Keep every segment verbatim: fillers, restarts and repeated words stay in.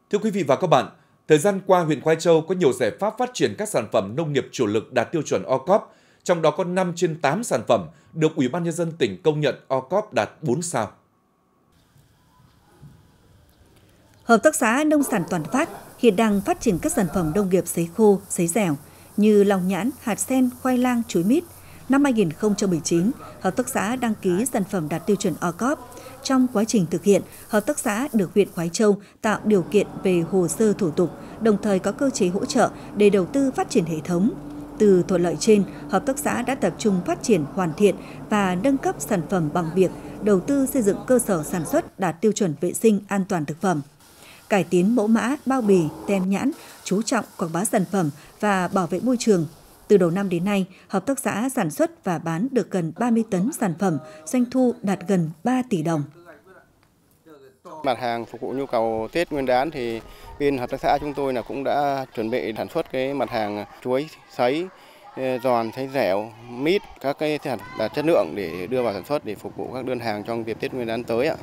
Thưa quý vị và các bạn, thời gian qua huyện Khoai Châu có nhiều giải pháp phát triển các sản phẩm nông nghiệp chủ lực đạt tiêu chuẩn o cốp, trong đó có năm trên tám sản phẩm được Ủy ban Nhân dân tỉnh công nhận o cốp đạt bốn sao. Hợp tác xã Nông sản Toàn Phát hiện đang phát triển các sản phẩm nông nghiệp sấy khô, sấy dẻo như lòng nhãn, hạt sen, khoai lang, chuối mít. Năm hai nghìn không trăm mười chín, hợp tác xã đăng ký sản phẩm đạt tiêu chuẩn o cốp. Trong quá trình thực hiện, hợp tác xã được huyện Khoái Châu tạo điều kiện về hồ sơ thủ tục, đồng thời có cơ chế hỗ trợ để đầu tư phát triển hệ thống. Từ thuận lợi trên, hợp tác xã đã tập trung phát triển, hoàn thiện và nâng cấp sản phẩm bằng việc đầu tư xây dựng cơ sở sản xuất đạt tiêu chuẩn vệ sinh an toàn thực phẩm, cải tiến mẫu mã, bao bì, tem nhãn, chú trọng quảng bá sản phẩm và bảo vệ môi trường. Từ đầu năm đến nay, hợp tác xã sản xuất và bán được gần ba mươi tấn sản phẩm, doanh thu đạt gần ba tỷ đồng. Mặt hàng phục vụ nhu cầu Tết Nguyên đán thì bên hợp tác xã chúng tôi là cũng đã chuẩn bị sản xuất cái mặt hàng chuối sấy, giòn, sấy dẻo, mít, các cái đạt chất lượng để đưa vào sản xuất để phục vụ các đơn hàng trong dịp Tết Nguyên đán tới ạ.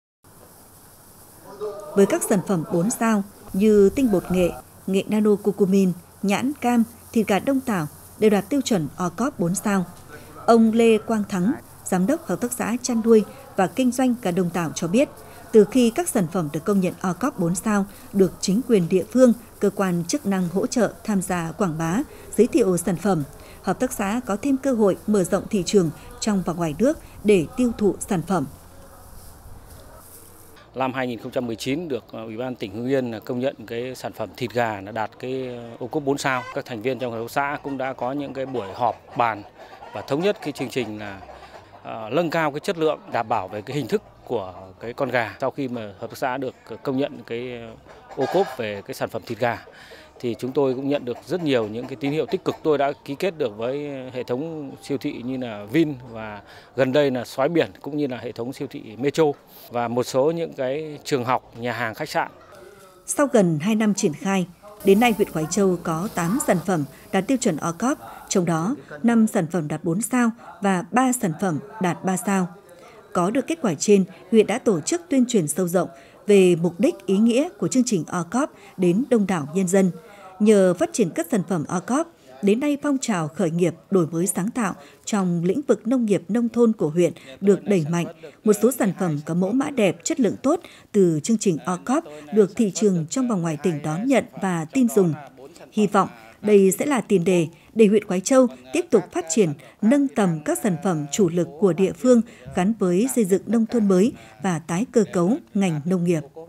Với các sản phẩm bốn sao như tinh bột nghệ, nghệ nano curcumin, nhãn cam, thịt gà Đông Tảo đều đạt tiêu chuẩn o cốp bốn sao. Ông Lê Quang Thắng, giám đốc hợp tác xã chăn nuôi và kinh doanh gà Đông Tảo cho biết, từ khi các sản phẩm được công nhận o cốp bốn sao được chính quyền địa phương, cơ quan chức năng hỗ trợ tham gia quảng bá, giới thiệu sản phẩm, hợp tác xã có thêm cơ hội mở rộng thị trường trong và ngoài nước để tiêu thụ sản phẩm. Năm hai nghìn không trăm mười chín được Ủy ban tỉnh Hưng Yên công nhận cái sản phẩm thịt gà là đạt cái ô cốp bốn sao. Các thành viên trong hợp tác xã cũng đã có những cái buổi họp bàn và thống nhất cái chương trình là uh, nâng cao cái chất lượng, đảm bảo về cái hình thức của cái con gà. Sau khi mà hợp tác xã được công nhận cái ô cốp về cái sản phẩm thịt gà thì chúng tôi cũng nhận được rất nhiều những cái tín hiệu tích cực. Tôi đã ký kết được với hệ thống siêu thị như là Vin và gần đây là Xoái Biển cũng như là hệ thống siêu thị Metro và một số những cái trường học, nhà hàng, khách sạn. Sau gần hai năm triển khai, đến nay huyện Khoái Châu có tám sản phẩm đạt tiêu chuẩn o cốp, trong đó năm sản phẩm đạt bốn sao và ba sản phẩm đạt ba sao. Có được kết quả trên, huyện đã tổ chức tuyên truyền sâu rộng về mục đích ý nghĩa của chương trình o cốp đến đông đảo nhân dân. Nhờ phát triển các sản phẩm o cốp, đến nay phong trào khởi nghiệp đổi mới sáng tạo trong lĩnh vực nông nghiệp nông thôn của huyện được đẩy mạnh. Một số sản phẩm có mẫu mã đẹp, chất lượng tốt từ chương trình o cốp được thị trường trong và ngoài tỉnh đón nhận và tin dùng. Hy vọng đây sẽ là tiền đề để huyện Khoái Châu tiếp tục phát triển, nâng tầm các sản phẩm chủ lực của địa phương gắn với xây dựng nông thôn mới và tái cơ cấu ngành nông nghiệp.